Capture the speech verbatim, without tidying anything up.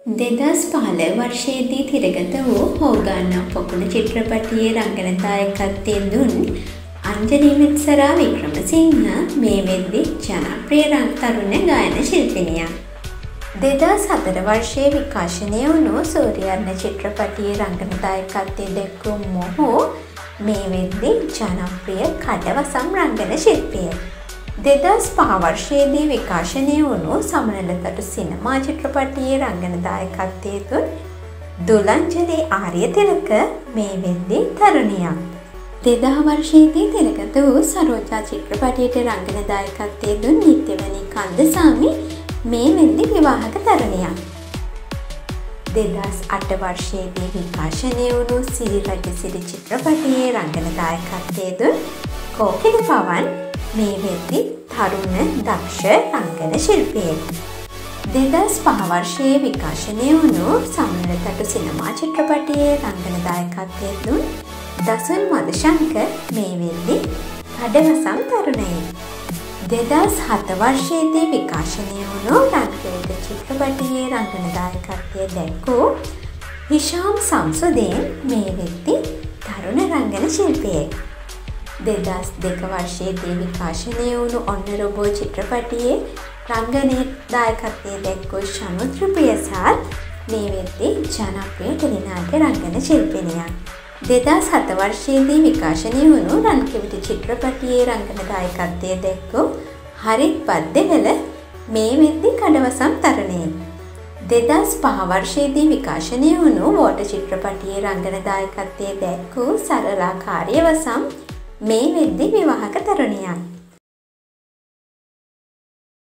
දෙදස් පහළ වර්ෂයේදී තිරගත වූ හෝගන්නා පොකුණ චිත්‍රපටයේ රංගන දායකත්වයෙන් දුන් අංජලි මෙත්සරා වික්‍රමසිංහ මේ වෙද්දි ජනප්‍රිය තරුණ ගායන ශිල්පිනියක්. දෙදස් හතර වර්ෂයේ විකාශනය වුණු සූර්යවර්ණ චිත්‍රපටයේ රංගන දායකත්වයේ දැක්වූ මොහු මේ වෙද්දි ජනප්‍රිය කඩවසම් රංගන ශිල්පියෙක්. දෙදස් පහ වර්ෂයේදී විකාශනය වුණු සමනලතටු සිනමා චිත්‍රපටයේ රංගන දායකත්වයේ දුන් දුලංජලි ආරියතිලක මේ වෙද්දි තරුණියක්. දෙදා වර්ෂයේදී තිරගත වූ සරෝජා චිත්‍රපටයට රංගන දායකත්වයේ දුන් නිත්‍යවනි කන්දසාමි මේ වෙද්දි විවාහක තරුණියක්. දෙදස් අට වර්ෂයේදී විකාශනය වුණු සිරි රජසිරි චිත්‍රපටයේ රංගන දායකත්වයේ දුන් කෝකිල පවන් මේ වෙද්දි තරුණ දක්ෂ රංගන ශිල්පියෙක්. දෙදස් පහ වර්ෂයේ විකාශනය වුණු සමනලතටු සිනමා චිත්‍රපටයේ රංගන දායකත්වයේ දුන් දසුන් මදුශංක මේ වෙද්දි කඩවසම් තරුණයෙක්. දෙදස් හත වර්ෂයේදී විකාශනය වුණු රන්කවිට චිත්‍රපටයේ රංගන දායකත්වයේ දැක්වූ හිෂාම් සම්සුදීන් මේ වෙද්දි තරුණ රංගන ශිල්පියෙක්. දෙදස් දෙක වර්ෂයේදී විකාශනය වුණු ඔන්න රොබෝ චිත්‍රපටයේ රංගනයේ දායකත්වයේ දැක්වූ ශනුත්‍ර ප්‍රියසාද් මේ වෙද්දි ජනප්‍රිය ටෙලිනාට්‍ය රංගන ශිල්පිනියක්. දෙදස් හත වර්ෂයේදී විකාශනය වුණු රන්කවිට චිත්‍රපටයේ රංගන දායකත්වයේ දැක්වූ හරිත් බද්දෙවල මේ වෙද්දි කඩවසම් තරුණයෙක්. දෙදස් පහ වර්ෂයේදී විකාශනය වුණු වෝට චිත්‍රපටයේ රංගන දායකත්වයේ දැක්වූ සරලා කාර්යවසම් මේ වෙද්දි විවාහක තරුණියක්.